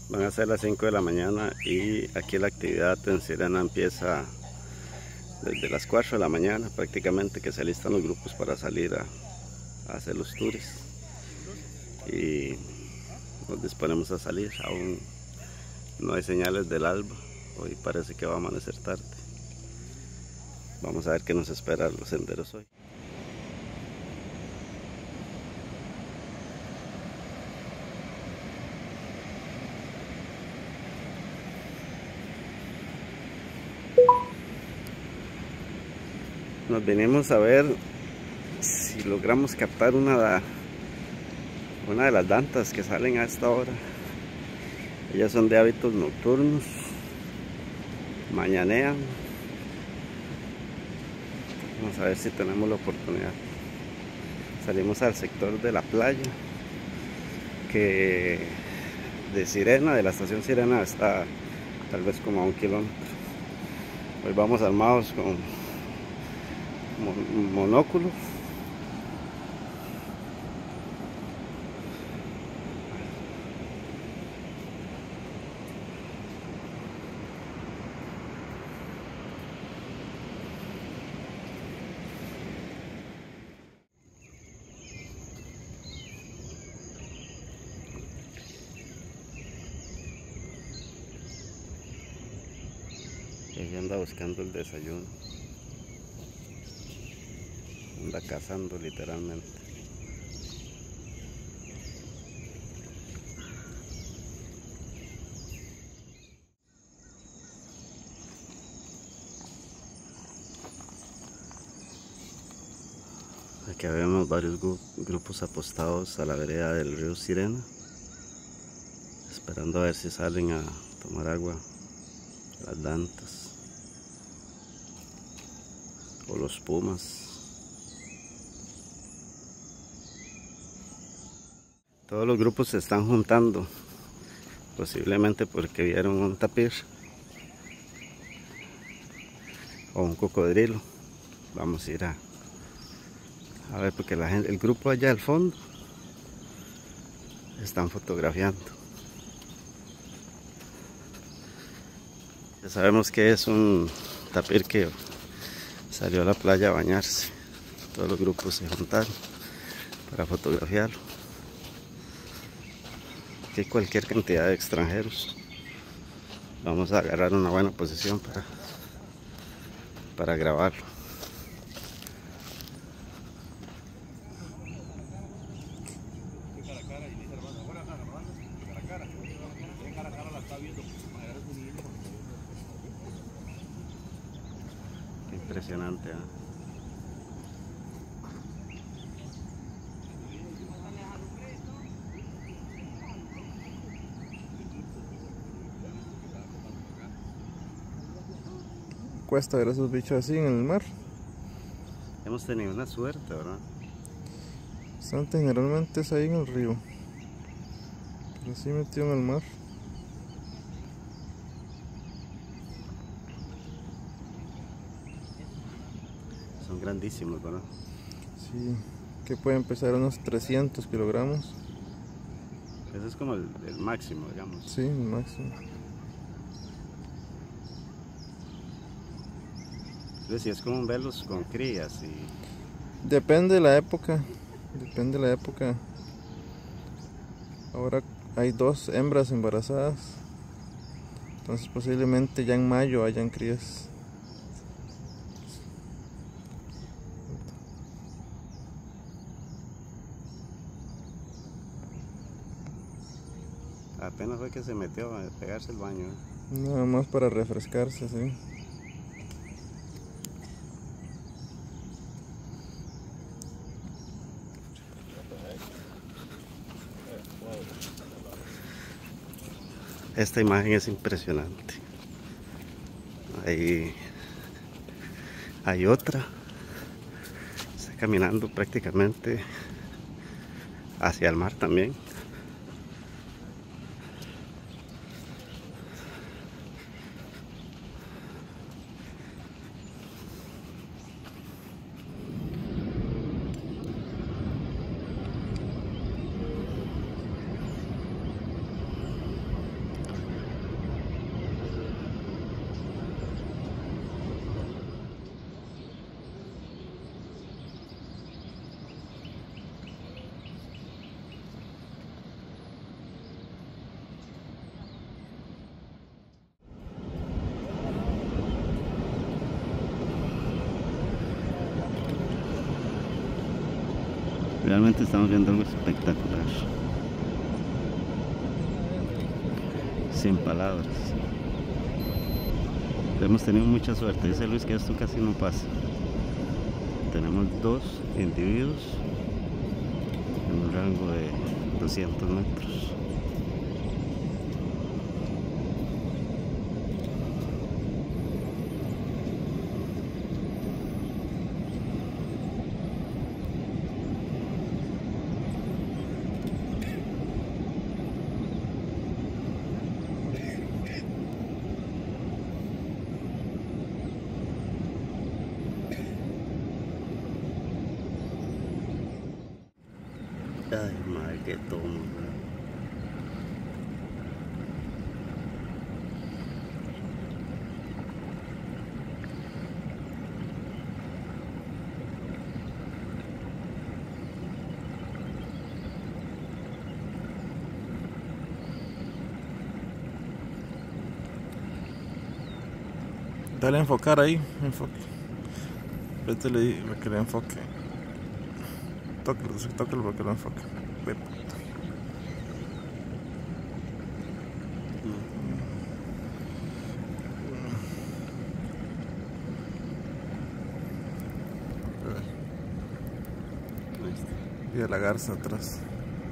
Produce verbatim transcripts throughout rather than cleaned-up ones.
Van a ser las cinco de la mañana y aquí la actividad en Sirena empieza desde las cuatro de la mañana prácticamente, que se alistan los grupos para salir a, a hacer los tours. Y nos disponemos a salir, aún no hay señales del alba, hoy parece que va a amanecer tarde. Vamos a ver qué nos espera los senderos hoy. Nos venimos a ver si logramos captar una, una de las dantas que salen a esta hora. Ellas son de hábitos nocturnos, mañanean. Vamos a ver si tenemos la oportunidad. Salimos al sector de la playa, que de Sirena, de la estación Sirena, está tal vez como a un kilómetro. Hoy vamos armados con monóculo. Ella anda buscando el desayuno, anda cazando literalmente. Aquí vemos varios grupos apostados a la vereda del río Sirena, esperando a ver si salen a tomar agua las dantas o los pumas. Todos los grupos se están juntando, posiblemente porque vieron un tapir o un cocodrilo. Vamos a ir a, a ver, porque la gente, el grupo allá al fondo están fotografiando. Ya sabemos que es un tapir que salió a la playa a bañarse. Todos los grupos se juntaron para fotografiarlo. Aquí hay cualquier cantidad de extranjeros. Vamos a agarrar una buena posición para, para grabarlo. Qué impresionante, ¿eh? Cuesta ver esos bichos así en el mar. Hemos tenido una suerte, ¿verdad? Están generalmente es ahí en el río, pero así metido en el mar. Son grandísimos, ¿verdad? Sí, que pueden pesar unos trescientos kilogramos. Ese es como el, el máximo, digamos. Sí, el máximo. Entonces, si es como verlos con crías y... Depende de la época, depende de la época. Ahora hay dos hembras embarazadas, entonces posiblemente ya en mayo hayan crías. Apenas fue que se metió a pegarse el baño, ¿eh? Nada más para refrescarse, sí. Esta imagen es impresionante. Ahí hay otra. Está caminando prácticamente hacia el mar también. Realmente estamos viendo algo espectacular. Sin palabras. Hemos tenido mucha suerte. Dice Luis que esto casi no pasa. Tenemos dos individuos en un rango de doscientos metros. Ay, madre, que tomo, bro. Dale a enfocar ahí, enfoque. Vete le para que le enfoque. Tócalo, tócalo para que lo enfoque. Ve, puto. Y a la garza atrás.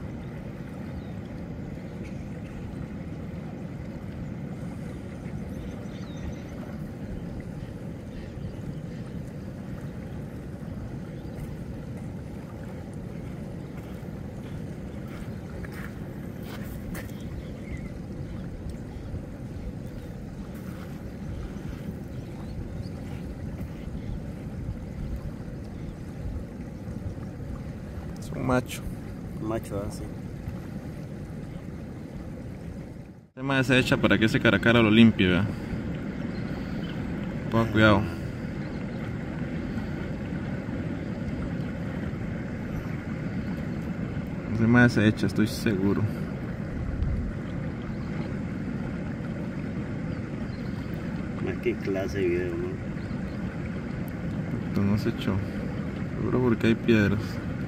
Es un macho. Macho así. Ese mae se echa para que ese caracara lo limpie, vea. Ponga cuidado. Ese mae se echa, estoy seguro. Qué clase de video, ¿no? Esto no se echó. Seguro porque hay piedras.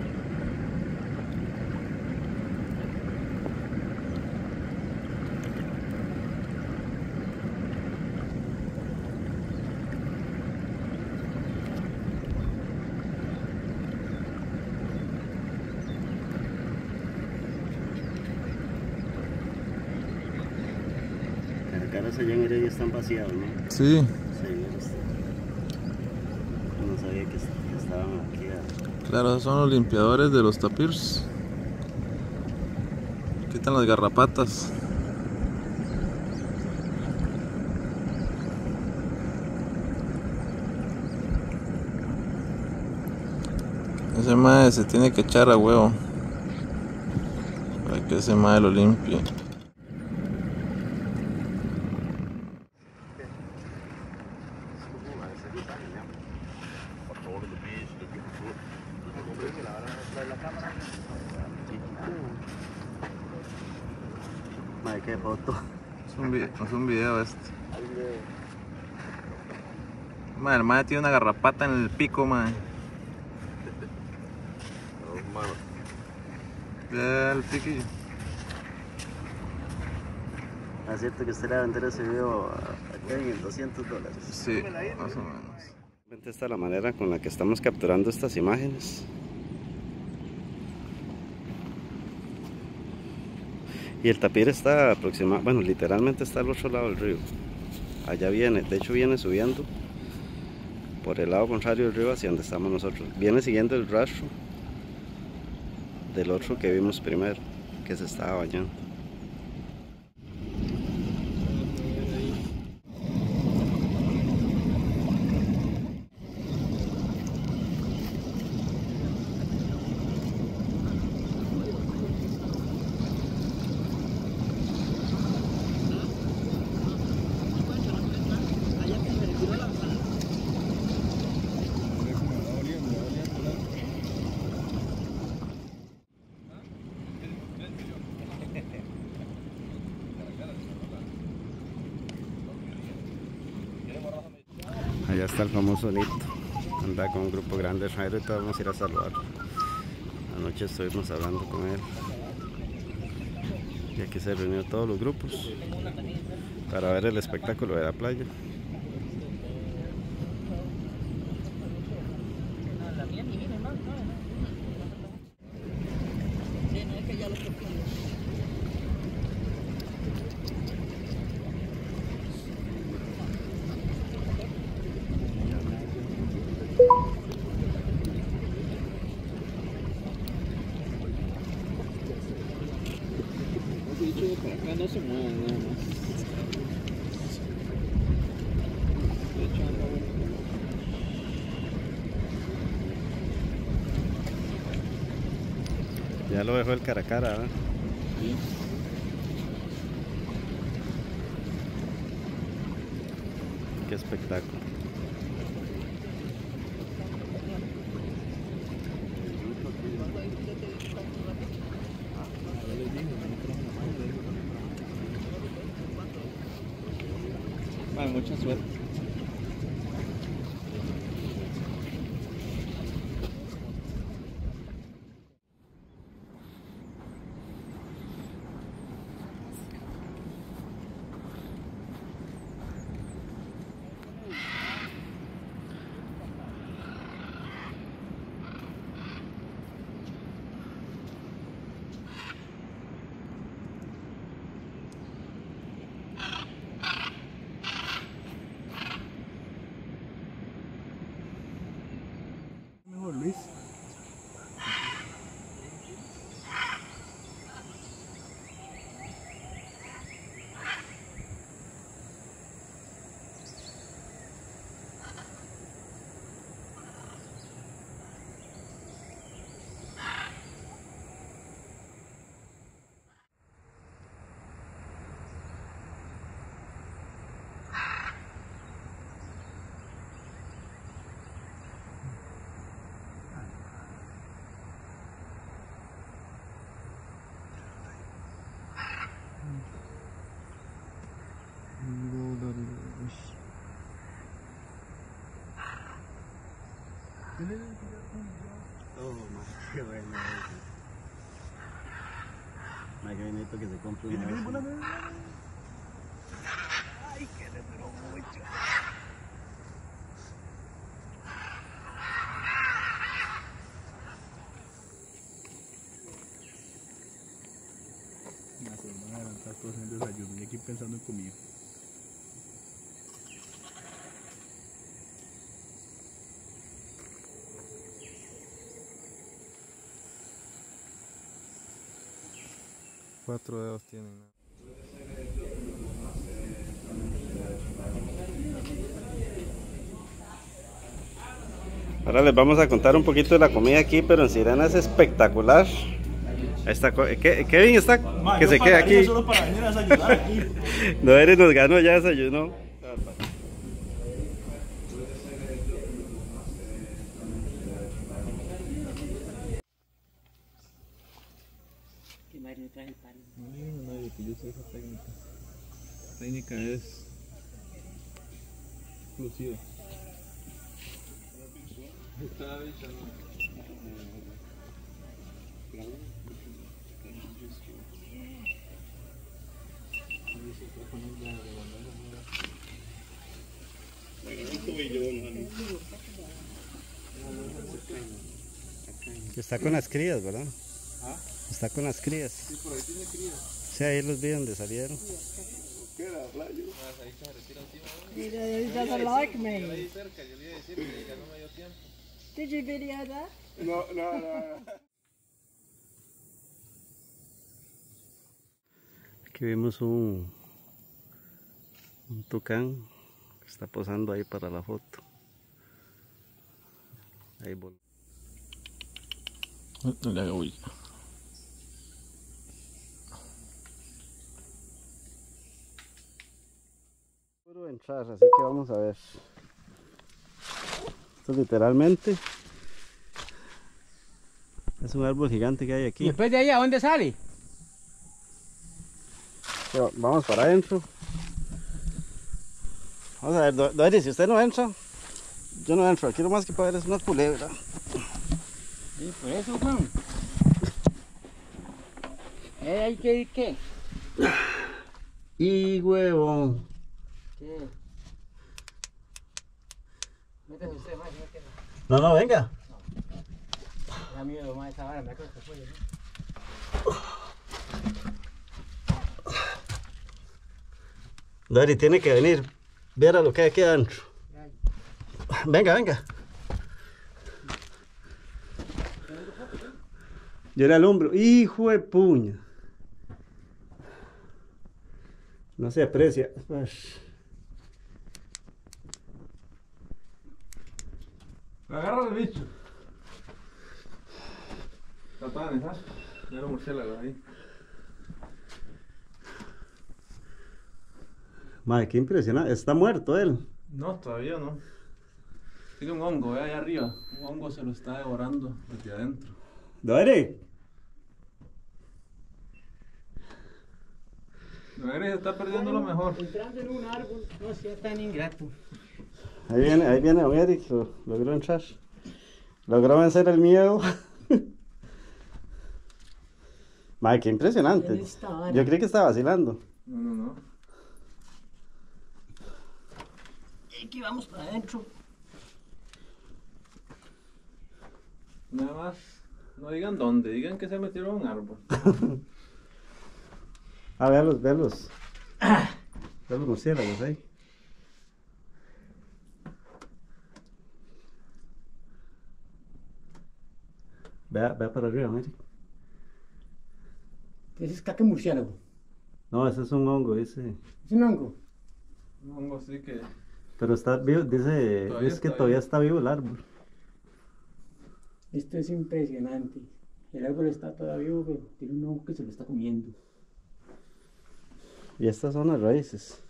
Caracaras allá en Heredia están vaciados, ¿no? Sí. No sabía que estaban aquí. A... Claro, esos son los limpiadores de los tapirs. Quitan las garrapatas. Ese mae se tiene que echar a huevo para que ese mae lo limpie. Madre, qué foto. Es un video, es un video este. Madre, el mae tiene una garrapata en el pico, mae. Ve el piquillo. ¿Es cierto que usted le va a vender ese video acá en doscientos dólares? Sí, más o menos. Esta es la manera con la que estamos capturando estas imágenes. Y el tapir está aproximado, bueno, literalmente está al otro lado del río. Allá viene, de hecho viene subiendo por el lado contrario del río hacia donde estamos nosotros. Viene siguiendo el rastro del otro que vimos primero, que se estaba bañando. Allá está el famoso Nito, anda con un grupo grande de Jairo y todos vamos a ir a saludarlo. Anoche estuvimos hablando con él y aquí se reunió todos los grupos para ver el espectáculo de la playa. Para acá no se muevan nada más. De hecho, anda bueno. Ya lo dejó el cara a cara, ¿verdad? Sí. Qué espectáculo. Bueno, mucha suerte. Mejor Luis. Oh, más qué bueno. Más que bonito que se compre un negocio. Ay, que le duró mucho. Una semana adelantada todos en desayuno y aquí pensando en comida. Cuatro dedos tienen. Ahora les vamos a contar un poquito de la comida aquí, pero en Sirena es espectacular. Esta Ke Kevin está Ma, que se quede aquí. Solo para venir a desayunar aquí. No eres, nos ganó, ya desayunó. ¿Qué Mario trae el pan? No digan a nadie que yo sé esa técnica. La técnica es exclusiva. Está con las crías, ¿verdad? ¿Ah? Está con las crías. Sí, por ahí tiene cría. Sí, ahí los vi donde salieron. ¿Qué era, Playo? He doesn't like me. cerca, yo le iba a decir que ya no me dio tiempo. Did you video that? No, no, no. Aquí vimos un, un tucán que está posando ahí para la foto. Ahí vol No le hago bulla. Puro entrar, así que vamos a ver. Esto literalmente es un árbol gigante que hay aquí. ¿Y después de ahí a dónde sale? Pero vamos para adentro. Vamos a ver, Do- Doris, si usted no entra, yo no entro. Aquí lo más que puede ver es una culebra. Sí, por eso, Juan. ¿Eh? ¿Hay que ir qué? Y huevón. ¿Qué? Métese usted más, no que No, no, venga. no. Da miedo más esa vara, me acuerdo que fue, ¿no? Dari tiene que venir. Viera lo que hay aquí adentro. Venga, venga. Yo era el hombro. Hijo de puña. No se aprecia. Agarra el bicho. Tatanes, ¿sabes? Mira los murciélagos ahí. Madre, qué impresionante. Está muerto él. No, todavía no. Tiene un hongo, ve allá arriba. Un hongo se lo está devorando desde adentro. Dari. Dari se está perdiendo lo mejor. Entrando en un árbol, no sea tan ingrato. Ahí viene, ahí viene Don Eric. Lo, logró entrar. Logró vencer el miedo. Madre, qué impresionante. Él está, Yo creí que estaba vacilando. No, no, no. Y aquí vamos para adentro. Nada más. No digan dónde, digan que se metieron a un árbol. Ah, veanlos, veanlos. Vean los murciélagos ahí. Vea, vea para arriba, mire. Ese es caca murciélago. No, ese es un hongo, dice. ¿Es un hongo? Un hongo así que. Pero está vivo, dice, Todavía es que está todavía vivo. está vivo el árbol. Esto es impresionante. El árbol está todavía vivo, pero tiene un hongo que se lo está comiendo. Y estas son las raíces.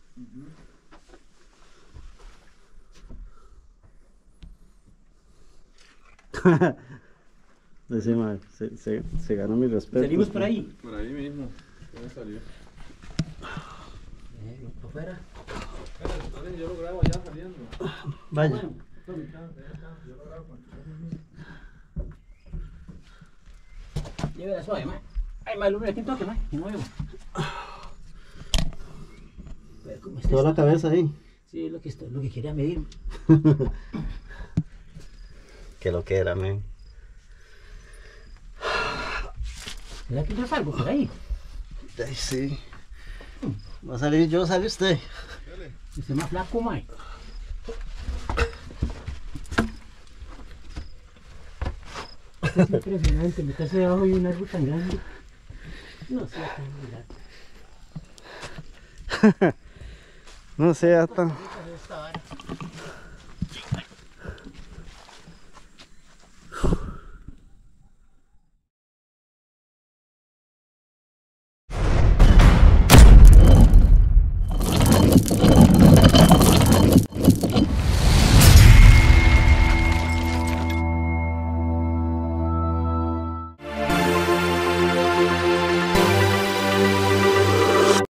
Dice, madre, se, se, se ganó mi respeto. Salimos por ahí. Por ahí mismo. ¿Dónde salió? Eh, por fuera. Espera, espera, yo lo grabo allá saliendo. Vaya. Bueno, Yo lo grabo con- llévela suave, ma. Ay, ma, lumbre, aquí toque, ma. De nuevo. A ver cómo está Toda la esto. cabeza ahí. Sí, es lo que, estoy, lo que quería medir. Que lo que era, men. ¿Será que yo salgo por ahí? Ay, sí. Va a salir yo, sale usted. Usted más flaco, ma. Esto es impresionante, meterse debajo de un árbol tan grande. No sea tan grande. No sé, hasta.